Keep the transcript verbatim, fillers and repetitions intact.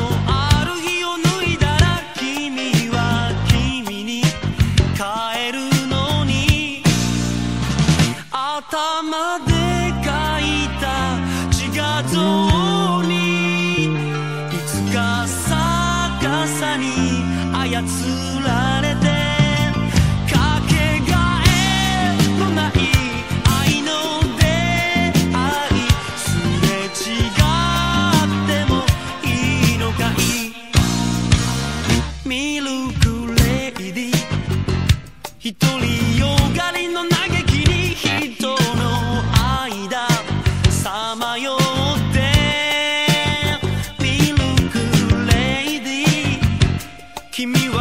ある日を脱いだら君は君に帰るのに頭で描いた自画像にいつか逆さに操られてかけがえのない愛の出会いすれ違ってもいいのかいミルクレイディ一人よがりの嘆きに人の間さまよってミルクレイディ君は